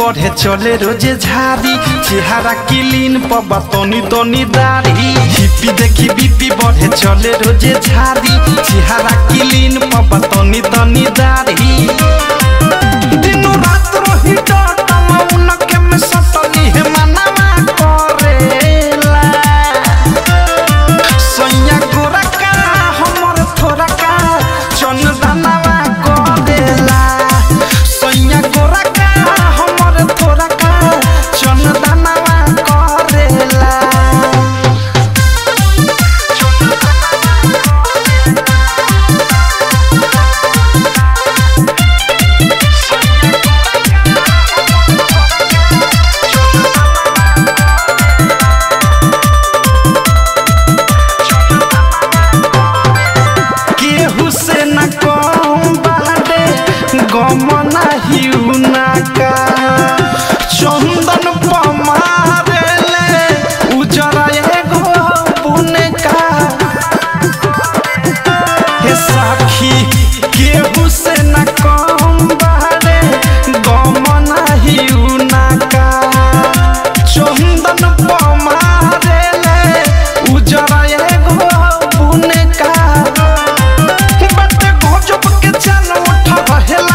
बढ़े चले रोजे झाड़ी चेहरा क्लीन पबा तनी तनी दाढ़ी हिप्पी देखी बीपी बढ़े चले रोजे झाड़ी चेहरा क्लीन पबा तनी तनी दाढ़ी दिनों रात रही डाटा मौन के में सटली है मनवा करेला सोया गोरा का हमर थोड़ा का चंदनवा करेला सोया गोरा का हमर थोड़ा का चंदनवा करेला गमना हिउना का चंदन पमारे ले उजरा एगो बुने का हे सखी केहू से न कम बारे गमना हिउना का चंदन पमारे ले उजरा एगो बुने का बटे गजब के चल उठा हेला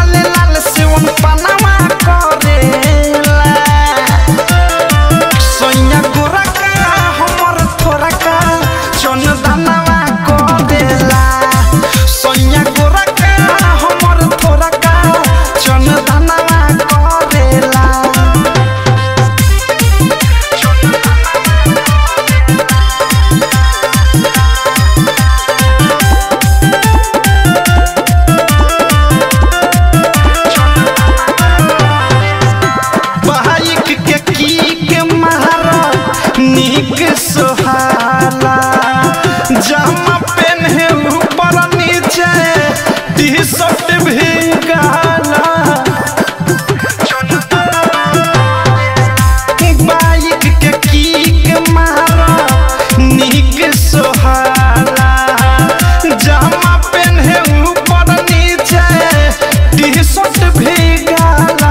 सोहाला जामा पहने ऊपर नीचे टी शर्ट भी गाला बाइक के किक मारा नीक सोहाला जामा पहने ऊपर नीचे टी शर्ट भी गाला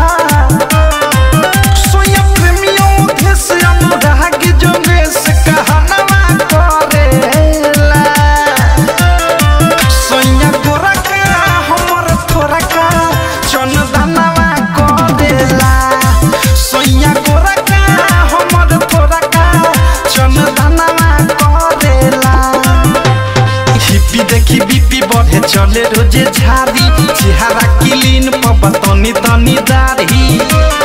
सोया प्रेमियों देश अनुराग की जो देखी बीपी बढ़े चले रोजे झाड़ी चेहरा क्लीन पबा तनी तनी दाढ़ी।